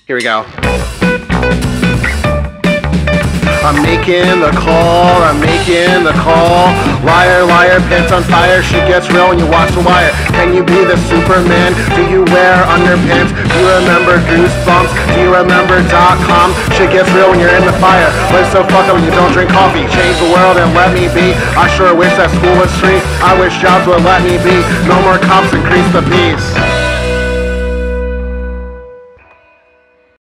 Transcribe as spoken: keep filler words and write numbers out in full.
Here we go. I'm making the call, I'm making the call. Liar, liar, pants on fire, shit gets real when you watch The Wire. Can you be the Superman? Do you wear underpants? Do you remember Goosebumps? Do you remember dot com? Shit gets real when you're in the fire. Life so fucked up when you don't drink coffee. Change the world and let me be. I sure wish that school was free. I wish jobs would let me be. No more cops, increase the peace.